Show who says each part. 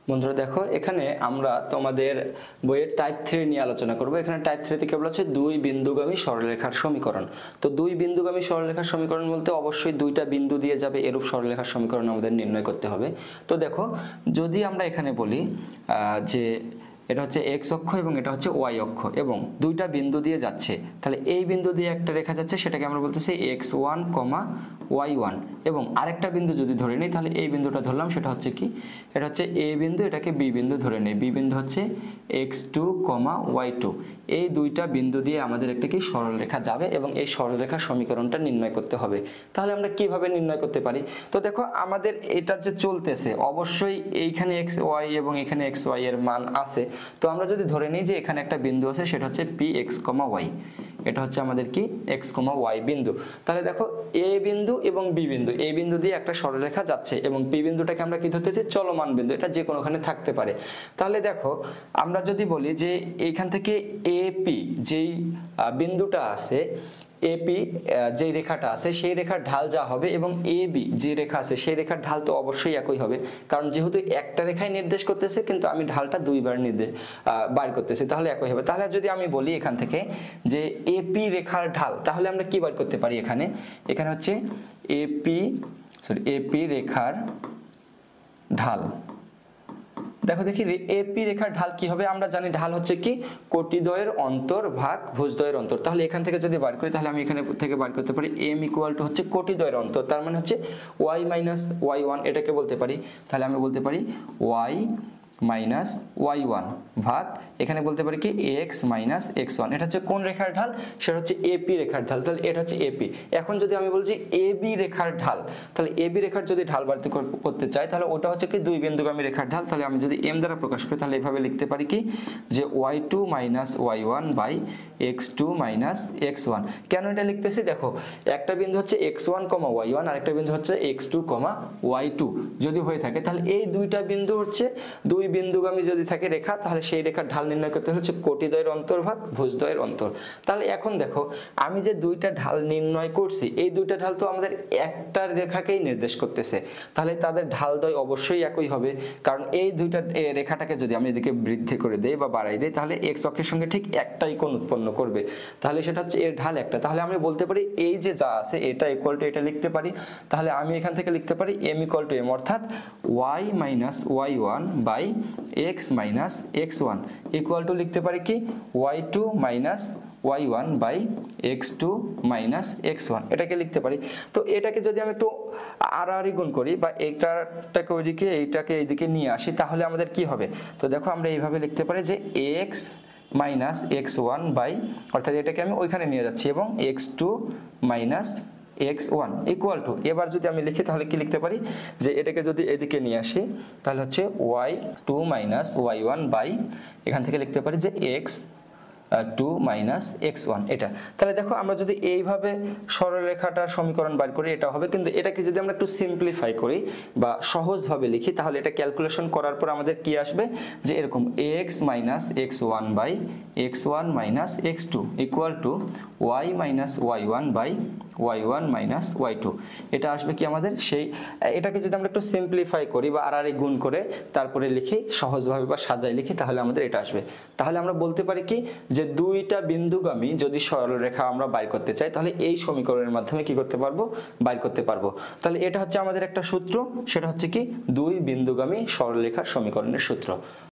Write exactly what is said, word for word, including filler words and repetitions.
Speaker 1: বন্ধুরা দেখো, এখানে আমরা তোমাদের বইয়ের টাইপ থ্রি নিয়ে আলোচনা করব। এখানে টাইপ থ্রিতে কেবল হচ্ছে দুই বিন্দুগামী সরলরেখার সমীকরণ। তো দুই বিন্দুগামী সরলরেখার সমীকরণ বলতে অবশ্যই দুইটা বিন্দু দিয়ে যাবে এরূপ সরলরেখার সমীকরণ আমাদের নির্ণয় করতে হবে। তো দেখো, যদি আমরা এখানে বলি যে এটা হচ্ছে এক্স অক্ষ এবং এটা হচ্ছে ওয়াই অক্ষ এবং দুইটা বিন্দু দিয়ে যাচ্ছে, তাহলে এই বিন্দু দিয়ে একটা রেখা যাচ্ছে, সেটাকে আমরা বলতেছি x one comma y one. এবং আরেকটা বিন্দু যদি ধরে নিই, তাহলে এই বিন্দুটা ধরলাম, সেটা হচ্ছে কি, এটা হচ্ছে এ বিন্দু, এটাকে বি বিন্দু ধরে নেই। বি বিন্দু হচ্ছে x two comma y two. এই দুইটা বিন্দু দিয়ে আমাদের একটা কি সরলরেখা যাবে এবং এই সরলরেখার সমীকরণটা নির্ণয় করতে হবে। তাহলে আমরা কিভাবে নির্ণয় করতে পারি? তো দেখো, আমাদের এটা যে চলতেছে, অবশ্যই এইখানে এক্স ওয়াই এবং এখানে এক্স ওয়াই এর মান আছে। তো আমরা যদি ধরে নিই যে এখানে একটা বিন্দু আছে, সেটা হচ্ছে পি এক্স কমা ওয়াই, এটা হচ্ছে আমাদের কি এক্স কমা ওয়াই বিন্দু। তাহলে দেখো, এ বিন্দু এবং বি বিন্দু, এই বিন্দু দিয়ে একটা সরলরেখা যাচ্ছে এবং পি বিন্দুটাকে আমরা কি ধরতেছি, চলমান বিন্দু, এটা যে কোনোখানে থাকতে পারে। তাহলে দেখো, আমরা যদি বলি যে এইখান থেকে এপি যেই বিন্দুটা আছে, এপি যেই রেখাটা আছে সেই রেখার ঢাল যা হবে এবং এ বি যে রেখা আছে সেই রেখার ঢাল তো অবশ্যই একই হবে, কারণ যেহেতু একটা রেখায় নির্দেশ করতেছে কিন্তু আমি ঢালটা দুইবার নির্দেশ বার করতেছি, তাহলে একই হবে। তাহলে যদি আমি বলি এখান থেকে যে এপি রেখার ঢাল, তাহলে আমরা কি বার করতে পারি? এখানে এখানে হচ্ছে এপি সরি এপি রেখার ঢাল। দেখো দেখি, এপি রেখার ঢাল কি হবে? আমরা জানি ঢাল হচ্ছে কি কোটিদ্বয়ের অন্তর ভাগ ভুজদ্বয়ের অন্তর। তাহলে এখান থেকে যদি বার করি, তাহলে আমি এখানে থেকে বার করতে পারি এম ইকুয়াল টু হচ্ছে কোটিদ্বয়ের অন্তর, তার মানে হচ্ছে ওয়াই মাইনাস ওয়াই ওয়ান, এটাকে বলতে পারি। তাহলে আমি বলতে পারি ওয়াই মাইনাস ওয়াই ওয়ান ভাগ এখানে বলতে পারি কি এক্স মাইনাস এক্স ওয়ান। এটা হচ্ছে কোন রেখার ঢাল? সেটা হচ্ছে এপি রেখার ঢাল। তাহলে এটা হচ্ছে এপি। এখন যদি আমি বলছি এবি রেখার ঢাল, তাহলে এবি রেখার যদি ঢাল বাড়তে করতে চাই, তাহলে ওটা হচ্ছে কি দুই বিন্দুগামী রেখার ঢাল। তাহলে আমি যদি এম দ্বারা প্রকাশ করি, তাহলে এভাবে লিখতে পারি কি যে y two minus y one by x two minus x one. কেন এটা লিখতেছি? দেখো, একটা বিন্দু হচ্ছে x one comma y one, আর একটা বিন্দু হচ্ছে x two comma y two যদি হয়ে থাকে, তাহলে এই দুইটা বিন্দু হচ্ছে দুই বিন্দুগামী যদি থাকে রেখা, তাহলে সেই রেখার ঢাল নির্ণয় করতে হচ্ছে কোটিদ্বয়ের অন্তর ভাগ ভুজদ্বয়ের অন্তর। তাহলে এখন দেখো, আমি যে দুইটা ঢাল নির্ণয় করছি, এই দুইটা ঢাল তো আমাদের একটা রেখাকেই নির্দেশ করতেছে, তাহলে তাদের ঢালদ্বয় অবশ্যই একই হবে, কারণ এই দুইটা রেখাটাকে যদি আমি এদিকে বৃদ্ধি করে দেই বা বাড়াই দেই, তাহলে এক্স অক্ষের সঙ্গে ঠিক একটাই কোণ উৎপন্ন করবে, তাহলে সেটা হচ্ছে এর ঢাল একটা। তাহলে আমি বলতে পারি এই যে যা আছে এটা ইকুয়াল টু এটা লিখতে পারি। তাহলে আমি এখান থেকে লিখতে পারি এম ইকুয়াল টু এম, অর্থাৎ y minus y one by x minus x one equal to লিখতে পারি কি y two minus y one by x two minus x one, এটাকে লিখতে পারি। তো এটাকে যদি আমি একটু আড়াআড়ি গুণ করি বা এইটাকে ওইদিকে এইটাকে এইদিকে নিয়ে আসি, তাহলে আমাদের কি হবে? তো দেখো, আমরা এইভাবে লিখতে পারি যে x minus x one by, অর্থাৎ এটাকে আমি ওইখানে নিয়ে যাচ্ছি, এবং x two minus x one equal to, এবার যদি আমি লিখি তাহলে কি লিখতে পারি যে এটাকে যদি এদিকে নিয়ে আসি, তাহলে হচ্ছে y two minus y one by এখান থেকে লিখতে পারি যে x two minus x one, এটা। তাহলে দেখো, আমরা যদি এইভাবে সরলরেখাটার সমীকরণ বার করি, এটা হবে। কিন্তু এটাকে যদি আমরা একটু সিম্পলিফাই করি বা সহজভাবে লিখি, তাহলে এটা ক্যালকুলেশন করার পর আমাদের কি আসবে যে এরকম x minus x one by x one minus x two equal to y minus y one by y one minus y two, এটা আসবে কি আমাদের সেই। এটাকে যদি আমরা একটু সিম্পলিফাই করি বা আড়াআড়ি গুণ করে তারপরে লিখি সহজভাবে বা সাজাই লিখি, তাহলে আমাদের এটা আসবে। তাহলে আমরা বলতে পারি কি যে দুইটা বিন্দুগামী যদি সরলরেখা আমরা বাইর করতে চাই, তাহলে এই সমীকরণের মাধ্যমে কি করতে পারবো, বাইর করতে পারবো। তাহলে এটা হচ্ছে আমাদের একটা সূত্র, সেটা হচ্ছে কি দুই বিন্দুগামী সরলরেখার সমীকরণের সূত্র।